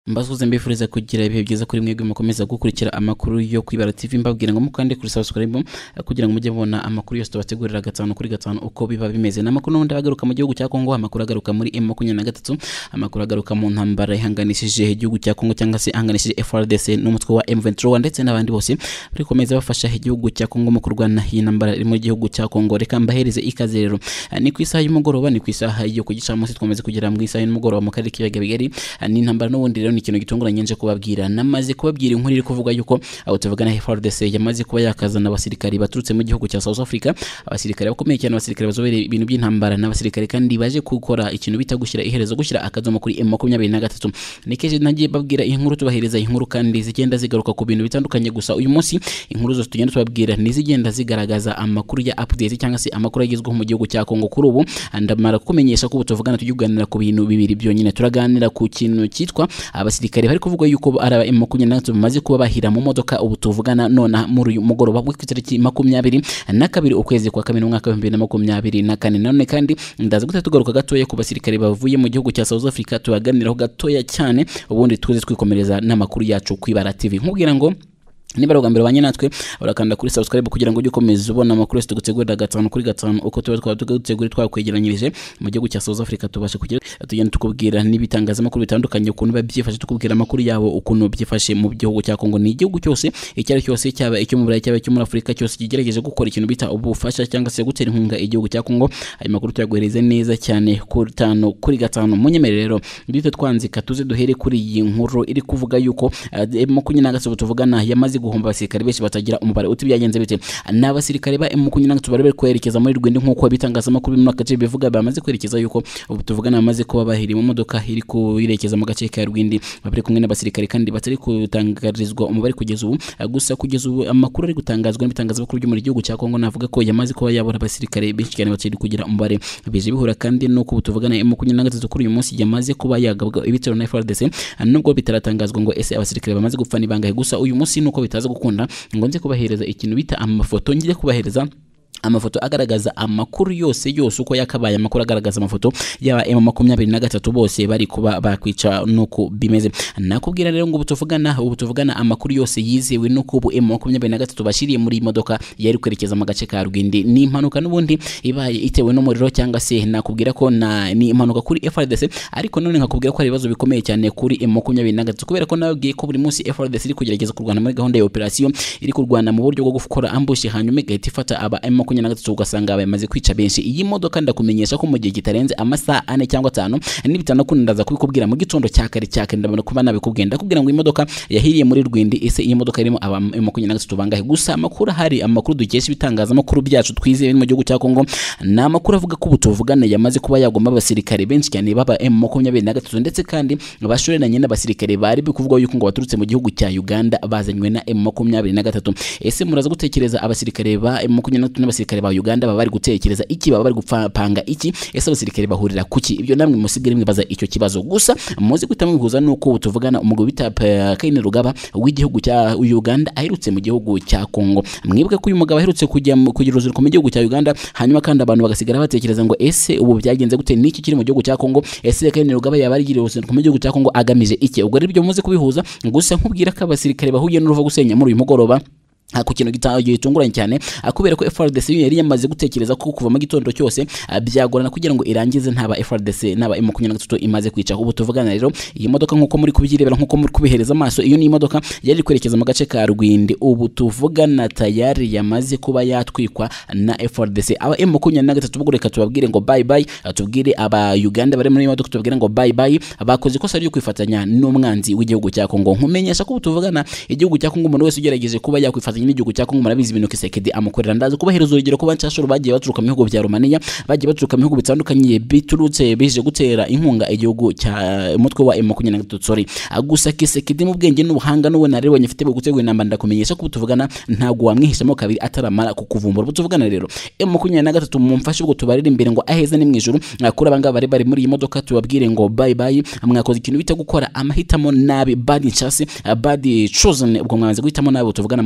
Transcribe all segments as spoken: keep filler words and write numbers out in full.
Mbasuze mbifuriza kugira ibihe byiza kuri mwebwe mukomeza gukurikira amakuru yo kwibara T V mbabwira ngo mukande kuri subscribe kugira ngo mujye mubona amakuru yose tubategurira gatanu kuri gatanu uko biba bimeze. Namakuru n'undi agaruka mu gihugu cya Kongo, amakuru agaruka muri M makumyabiri na gatatu, amakuru agaruka mu ntambara ihanganishije igihugu cya Kongo cyangwa se ihanganishije F A R D C n'umutwe wa M vingt-trois ndetse n'abandi bose bari komeza bafasha igihugu cya Kongo mu kurwana iyi ntambara iri mu gihugu cya Kongo. Reka mbahereze ikaze rero, ni ku isaha y'umugoroba, ni ku isaha yo kugicamunsi twamaze kugera mu isaha y'umugoroba mu karere k'ibiyaga bigari. Ni intambara n'ubundi rero ni ikintu gitunguranye nje kubabwira. Namaze kubabwira inkuru iri kuvuga yuko abo tuvugana F A R D C yamaze kuba yakazana abasirikari baturutse mu gihugu cya South Africa, abasirikari bakomeye cyane, abasirikari bazobereye ibintu by'intambara n'abasirikari kandi baje gukora ikintu bita gushyira iherezo, gushyira akadomo kuri M makumyabiri na gatatu. Nikeje nagiye babwira inkuru tubahereza inkuru kandi zigenda zigaruka ku bintu bitandukanye, gusa uyu munsi inkuru zose tugenda tubabwira nizigenda zigaragaza amakuru ya update cyangwa se amakuru agezweho mu gihugu cya Kongo kuri ubu. Ndamara kumenyesha ko tuvugana tujuganira ku bintu bibiri byonyine. Turaganira ku kintu cyitwa abasirikari bari kuvuga yuko ara M makumyabiri na gatatu bamaze kuba bahira mu modoka. Ubu tuvugana nona muri uyu mugoroba w'itariki makumyabiri na kabiri ukwezi kwa kabiri umwaka wa bibiri na makumyabiri na kane. None kandi ndaza gute tugaruka gatoya ku basirikare bavuye mu gihugu cya South Africa, tubaganiraho gatoya cyane, ubundi tuze twikomereza n'amakuru yacu kwibara T V. Nkubwira ngo niba rugambira banye natwe urakanda kuri subscribe kugira ngo ujye ukomeza ubona amakuru yose tugutegurira gatanu kuri gatanu uko tuba twaba tugutegurira twakwegeranyirije mu gihugu cya South Africa. Tubashe kugira tugenda tukubwira n'ibitangazamakuru bitandukanye ukuntu babyifashe, tukubwira amakuru yabo ukuntu byifashe mu gihugu cya Kongo. Ni igihugu cyose icyari cyose cyaba icyo mu Burayi cyaba icyo muri Afurika cyose kigerageje gukora ikintu bita ubufasha cyangwa se gutera inkunga igihugu cya Kongo. Ayo makuru tuyaguhereze neza cyane kuri gatanu kuri gatanu. Munyemerere rero bite twanzika tuze duhere kuri iyi nkuru iri kuvuga yuko M makumyabiri na gatatu tuvugana yamaze guhomba abasirikare benshi batagira umubare. Uti byagenze bite? N'abasirikare ba M makumyabiri na gatatu bari kwerekeza muri Rwende nk'uko bitangazamakuru mu gace bivuga, bamaze kwerekeza yuko ubu tuvugana bamaze kuba bahiri mu modoka iri kuyirekeza mu gace ka Rwende, bari kumwe n'abasirikare kandi batari kutangarizwa umubare kugeza ubu. Gusa kugeza ubu amakuru ari gutangazwa n'ibitangazamakuru byo muri gihugu cya Kongo navuga ko yamaze kuba yabura abasirikare benshi cyane batari kugira umubare. Bije bihura kandi no ku tuvugana M makumyabiri na gatatu kuri uyu munsi yamaze kuba yagabwa ibitero na F A R D C, nubwo bitaratangazwa ngo ese abasirikare bamaze gupfa ni bangahe. Gusa uyu munsi nuko bitaza gukunda ngo nze kubahereza ikintu bita amafoto, ngiye kubahereza amafoto agaragaza amakuru yose yose uko yakabaye, amakuru agaragaza amafoto yaba M makumyabiri na gatatu bose bari kuba bakwica nuko bimeze. Nakubwira rero ngo ubutuvugana ubutuvugana amakuru yose yizewe nuko ubu M makumyabiri na gatatu bashiriye muri imodoka yari kwerekeza mu gace ka Rwindi. Ni impanuka n'ubundi ibaye itewe n'umuriro cyangwa se nakubwira ko na ni impanuka kuri F A R D C, ariko none nkakubwira ko ari ibibazo bikomeye cyane kuri M makumyabiri na gatatu kubera ko nabwiye ko buri munsi F A R D C iri kugerageza kurwana muri gahunda ya operation, iri kurwana mu buryo bwo gukora ambush hanyuma igahita ifata aba M makumyabiri na gatatu ugasanga bamaze kwica benshi. Iyi modoka ndakumenyesha ko mu gihe kitarenze amasaha ane cyangwa atanu n'ibitano kundaza kubikubwira mu gitondo cya kare cyake, ndabona kuba nabikubwiye ndakubwira ngo imodoka yahiriye muri Rwindi. Ese iyi modoka irimo aba M makumyabiri na gatatu bangahe? Gusa amakuru hari amakuru dukesha ibitangazamakuru byacu twizeye mu gihugu cya Kongo, na amakuru avuga ko ubutuvugana yamaze kuba yagomba abasirikare benshi cyane baba M makumyabiri na gatatu ndetse kandi bashoreranye n'abasirikare bari bikuvuga yuko ngo baturutse mu gihugu cya Uganda bazanywe na M makumyabiri na gatatu. Ese muraza gutekereza abasirikare ba M makumyabiri na gatatu n'abasirikare ba Uganda baba bari gutekereza iki? Baba bari gupanga iki? Ese abasirikare bahurira kuki? Ibyo namwe musigire mwibaza icyo kibazo. Gusa muzi guhitamo bihuza nuko tuvugana umugabo bita Kaine Rugaba w'igihugu cya Uganda aherutse mu gihugu cya Kongo. Mwibuke ko uyu mugabo aherutse kujya kugira uruzinduko mu gihugu cya Uganda, hanyuma kandi abantu bagasigara batekereza ngo ese ubu byagenze gute, niki kiri mu gihugu cya Kongo? Ese Kaine Rugaba yaba ari giriye uruzinduko mu gihugu cya Kongo agamije iki? Ubwo rero ibyo muzi kubihuza. Gusa nkubwira ko abasirikare bahuye n'uruva gusenya muri uyu mugoroba ku kintu gitunguranye cyane, kubera ko F A R D C yari yamaze gutekereza ko kuva mu gitondo cyose byagorana kugira ngo irangize ntaba F A R D C naba M makumyabiri na gatatu imaze kwica. Ubu tuvugana rero iyi modoka nkuko muri kubyirebera nkuko muri kubihereza amaso, iyo ni imodoka yari kwerekeza mu gace ka Rwindi. Ubu tuvugana tayari yamaze kuba yatwikwa na F A R D C. Aba M makumyabiri na gatatu ubwo reka tubabwire ngo bye bye, tubwire aba Uganda bari muri modoka tubabwire ngo bye bye, bakoze ikosa ryo kwifatanya n'umwanzi w'igihugu cya Kongo. Nkumenyesha ko tuvugana igihugu cya Kongo umuntu wese ugerageje kuba yakwifatanya n'igihugu cya Kongo murabizi ibintu Kisekedi amukorera. Ndaza kubahereza urugero ko banshashuru bagiye baturuka mu bihugu bya Romania, bagiye baturuka mu bihugu bitandukanye biturutse bije gutera inkunga igihugu cya umutwe wa M makumyabiri na gatatu. Sorry, gusa Kisekedi mu bwenge n'ubuhanga n'uwe nareba nyifite bwo gutegura intambara, ndakumenyesha ko tuvugana ntago wamwihishamo kabiri ataramara kukuvumbura. Butuvugana rero M makumyabiri na gatatu mumfashe ubwo tubarira imbere ngo aheza ni mwijuru kuri abangaba bari bari muri iyi modoka, tubabwire ngo bye bye, mwakoze ikintu bita gukora amahitamo nabi, bad choice, bad chosen. Ubwo mwanze guhitamo nabi tuvugana muri mugoroba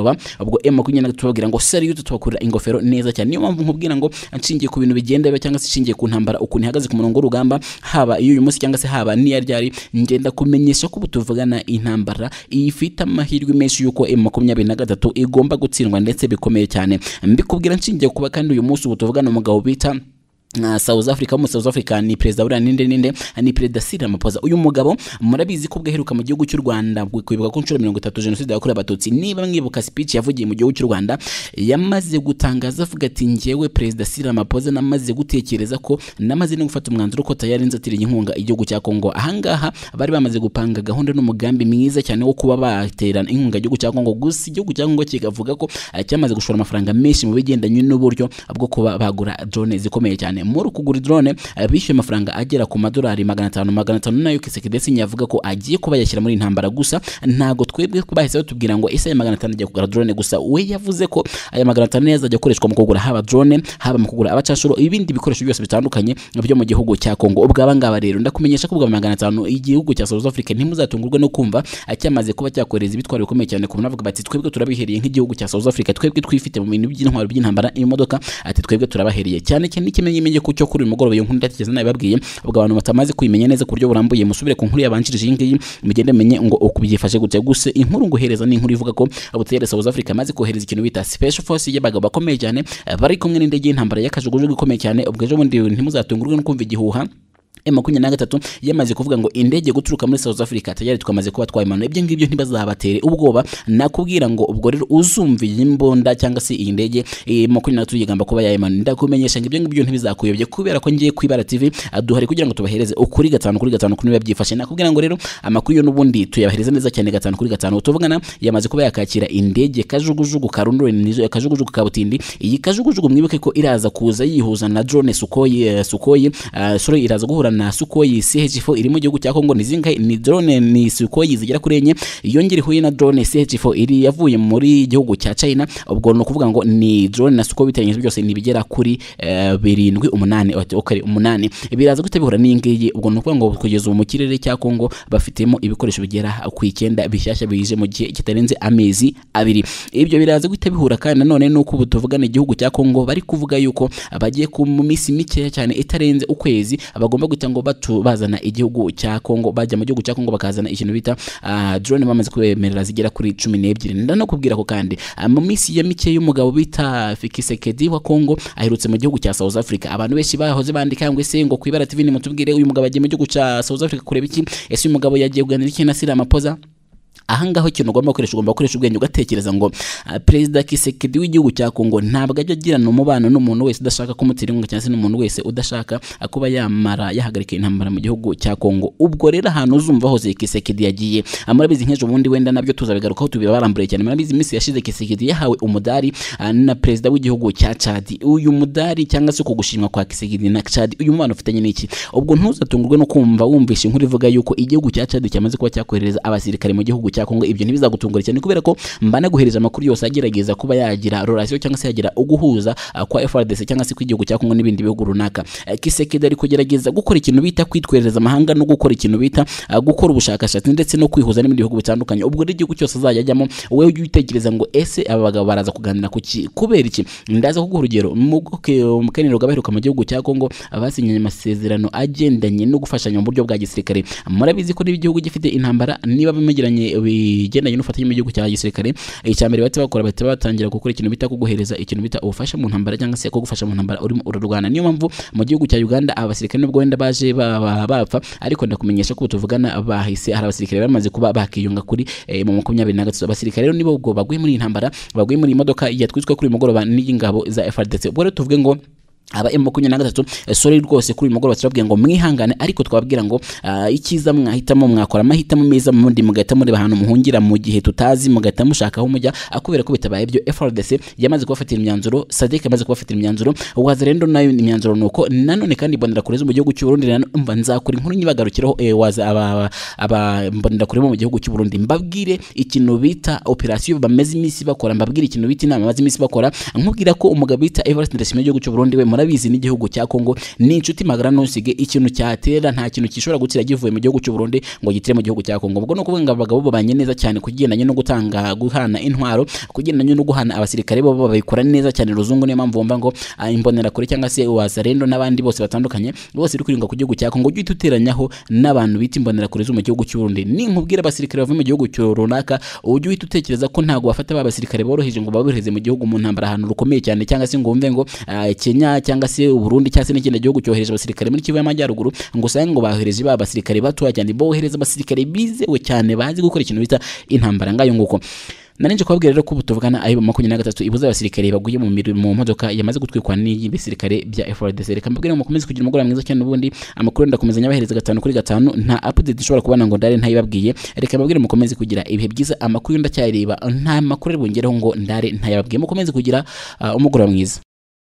nimugoroba ubwo M makumyabiri na gatatu babwira ngo salute tubakurira ingofero neza cyane. Niyo mpamvu nkubwira ngo nshingiye ku bintu bigenda biba cyangwa se nshingiye ku ntambara ukuntu ihagaze ku murongo w'urugamba, haba iyo uyu munsi cyangwa se haba niya ryari, ngenda kumenyesha ko butuvugana intambara ifite amahirwe menshi yuko M makumyabiri na gatatu igomba gutsindwa ndetse bikomeye cyane. Mbikubwira nshingiye kuba kandi uyu munsi butuvugana umugabo bita Uh, South Africa mu South Africa ni president bura ninde ninde ni president Cyril Ramaphosa. Uyu mugabo murabizi ko bwaheruka mu gihugu cy'u Rwanda kwibuka ku nshuro mirongo itatu genocide yakorewe abatutsi. Niba mwibuka speech yavugiye mu gihugu cy'u Rwanda, yamaze gutangaza avuga ati ngewe president Cyril Ramaphosa namaze gutekereza ko namaze no gufata umwanzuro ko tayari nzatiriye inkunga igihugu cya Kongo. Ahangaha bari bamaze gupanga gahunda n'umugambi mwiza cyane wo kuba baterana inkunga igihugu cya Kongo, gusa igihugu cya Kongo kigavuga ko cyamaze gushora amafaranga menshi mu bigendanye n'uburyo bwo kuba bagura drone zikomeye cyane. Muri kugura drone bishyuye amafaranga agera ku madolari magana atanu magana atanu nayo Kisekedi sinyavuga ko agiye kuba yashyira muri intambara. Gusa ntago twebwe bahise batubwira ngo ese aya magana atanu ajya kugura drone gusa. We yavuze ko aya magana atanu yazajya gukoreshwa mu kugura haba drone, haba mu kugura abacashuro, ibindi bikoresho byose bitandukanye byo mu gihugu cya Kongo. Ubwo abangaba rero ndakumenyesha ko ubwo magana atanu igihugu cya South Africa ntimuzatungurwe no kumva cyamaze kuba cyakoreza ibitwaro bikomeye cyane ku navuga bati twebwe turabihereye nk'igihugu cya South Africa, twebwe twifite mu bintu by'intwaro by'intambara imodoka, ati twebwe turabahereye cyane cyane. N'ikimenye ko cyo kuri uyu mugoroba iyo nkuru ndatigeze nabibabwiye, ubwo abantu batamaze kuyimenya neza ku buryo burambuye musubire ku nkuru yabanjirije iyi ngiyi mugende menye ngo ukubyifashe gute. Gusa inkuru nguhereza ni inkuru ivuga ko abutere South Africa amaze kohereza ikintu bita special force y'abagabo bakomeye cyane bari kumwe n'indege y'intambara y'akajugujugu ikomeye cyane. Ubwo ejo bundi ntimuzatungurwe no kumva igihuha M makumyabiri na gatatu yamaze kuvuga ngo indege guturuka muri South Africa tayari twamaze kuba twayimana. Ibyo ngibyo ntibazabatere ubwoba, nakubwira ngo ubwo rero uzumva imbonda cyangwa se iyi ndege M makumyabiri na gatatu yigamba kuba yayimana, ndakumenyesha ngo ibyo ngibyo ntibizakuyobye kubera ko ngiye kwibara T V aduhari kugira ngo tubahereze ukuri gatanu kuri gatanu kuri babyifashe. Nakubwira ngo rero amakuru yo nubundi tuyabahereza neza cyane gatanu kuri gatanu. Tuvugana yamaze kuba yakakira indege kajugujugu karundure nizo kajugujugu kabutindi. Iyi kajugujugu mwibuke ko iraza kuza yihuza na drone Sukhoi Sukhoi uh, sorry iraza guhura na Sukhoi C H four iri mu gihugu cya Kongo. Nizinga ni drone ni Sukhoi zigera kuri enye, yongere huye na drone C H four iri yavuye muri gihugu cya China. Ubwo no kuvuga ngo ni drone na Sukhoi bitanyije byose ni bigera kuri uh, birindwi umunani okari umunani biraza gutabihura n'ingiyi. Ubwo no kuvuga ngo kugeza mu kirere cya Kongo bafitemo ibikoresho bigera ku icyenda bishyashya bije mu gihe kitarenze amezi abiri. Ibyo biraza gutabihura kandi nanone nuko butuvugana igihugu cya Kongo bari kuvuga yuko abagiye ku minsi mike cyane itarenze ukwezi abagomba ngo batu bazana igihugu cya Kongo, bajya mu gihugu cya Kongo bakazana ikintu bita uh, drone bamaze kwemerera zigera kuri cumi n'ebyiri. Ndanakubwira ko kandi uh, mu minsi ya mike y'umugabo bita Kisekedi wa Kongo aherutse mu gihugu cya South Africa. Abantu benshi bahoze bandika ngo ese ngo kwibara T V ni mutubwire uyu mugabo agiye mu gihugu cya South Africa kureba iki, ese uyu mugabo yagiye kuganira iki na Cyril Ramaphosa. Ahangaho ikintu ugomba gukoresha ugomba gukoresha ubwenge ugatekereza ngo uh, Perezida Kisekedi w'igihugu cya Kongo ntabwo ajya agirana umubano n'umuntu wese udashaka kumutira inkunga cyangwa se n'umuntu wese udashaka uh, kuba yamara yahagarika intambara mu gihugu cya Kongo. Ubwo rero ahantu uzumva hose Kisekedi yagiye amurabizi nk'ejo bundi wenda nabyo tuzabigarukaho tubibarambure cyane. Murabizi iminsi yashize Kisekedi yahawe umudari uh, na Perezida w'igihugu cya Chad. Uyu mudari cyangwa se kugushimwa kwa Kisekedi na Chad uyu mubano ufitanye n'iki? Ubwo ntuzatungurwe no kumva wumvisha inkuru ivuga yuko igihugu cya Chad cyamaze kuba cyakohereza abasirikare mu gihugu cya Kongo. Ibyo ntibizagutungura cyane kubera ko mbana guhereza amakuru yose agerageza kuba yagira relation cyangwa se yagira uguhuza uh, kwa F R D C cyangwa se kw'igihugu cya Kongo n'ibindi bihugu runaka. Uh, Kisekedi ari kugerageza gukora ikintu bita kwitwereza amahanga no gukora ikintu bita uh, gukora ubushakashatsi ndetse no kwihuza n'ibindi bihugu bitandukanye. Ubwo rero igihugu cyose azajya ajyamo wewe ujye utekereza ngo ese aba bagabo baraza kuganira ku kubera iki. Ndaza kuguha urugero mu mukenero gabaheruka mu gihugu cya Kongo abasinyanye amasezerano agendanye no gufashanya mu buryo bwa gisirikare. Murabizi ko igihugu gifite intambara niba bimegiranye bigendanye n'ufatanye mu gihugu cya gisirikare. Icya mbere bati bakora bati batangira gukora ikintu bita kuguhereza ikintu bita ubufasha mu ntambara cyangwa se kugufasha mu ntambara urimo urarwana. Niyo mpamvu mu gihugu cya Uganda abasirikare nubwo wenda baje bapfa ariko ndakumenyesha ko tuvugana bahise hari abasirikare bamaze kuba bakiyunga kuri eh, mu makumyabiri na gatatu. Abasirikare rero nibo ubwo baguye muri intambara baguye muri imodoka yatwitswe kuri mugoroba n'ingabo za F R D C. Ubwo rero tuvuge ngo aba M makumyabiri na gatatu sorry rwose kuri mugoroba turabwiye ngo mwihangane, ariko twababwira ngo uh, ikiza mwahitamo mwakora amahitamo meza mundi mugahita muri bahantu muhungira mu gihe tutazi mugahita mushaka aho mujya akubera ko bitabaye ibyo. F R D C yamaze kubafatira imyanzuro, Sadek yamaze kubafatira imyanzuro, Wazalendo nayo imyanzuro nuko nanone kandi mbonera kureza mu gihugu cy'u Burundi. Umva nzakora inkuru nyibagarukiraho eh, waza aba aba mbonera kureba mu gihugu cy'u Burundi mbabwire ikintu bita operation bameze imisi bakora, mbabwire ikintu bita inama bamaze imisi bakora, nkubwira ko umugabo bita Everest Ndashimye mu gihugu cy'u Burundi we murabizi n'igihugu cya Kongo ni inshuti magara ntusige ikintu cyatera nta kintu gishobora gutira givuye mu gihugu cy'u Burundi ngo gitire mu gihugu cya Kongo. Ubwo no kuvuga ngo abagabo babanye neza cyane kugendanye no gutanga guhana intwaro, kugendanye no guhana abasirikare bo babikora neza cyane ruzungu. Niyo mpamvu wumva ngo imbonera kure cyangwa se wazarendo n'abandi bose batandukanye bose uri kuringa ku gihugu cya Kongo ujye uteranyaho n'abantu bita imbonera kure zo mu gihugu cy'u Burundi. Ni nkubwira abasirikare bava mu gihugu cyo runaka ujye uhita utekereza ko ntago bafata ba basirikare boroheje ngo babohereze mu gihugu mu ntambara ahantu rukomeye cyane, cyangwa se ngo umve ngo uh, Kenya cyangwa se Burundi cyangwa se n'ikindi gihugu cyohereje abasirikare muri Kivu y'Amajyaruguru ngo usange ngo bahereze ba basirikare batoya cyane, bohereza abasirikare bizewe cyane bazi gukora ikintu bita intambara ngayo nguko. Narinje kubabwira rero ko butuvugana ayo makumyabiri na gatatu ibuza abasirikare baguye mu mu modoka yamaze gutwikwa n'ibisirikare bya F A R D C. Reka mbabwire ngo mukomeze kugira umugoroba mwiza cyane, ubundi amakuru ndakomeza nyabahereza gatanu kuri gatanu, nta update dushobora kubana ngo ndare ntayibabwiye. Reka mbabwire mukomeze kugira ibihe byiza, amakuru ndacyareba nta makuru bungeraho ngo ndare ntayababwiye. Mukomeze kugira uh, umugoroba mwiza.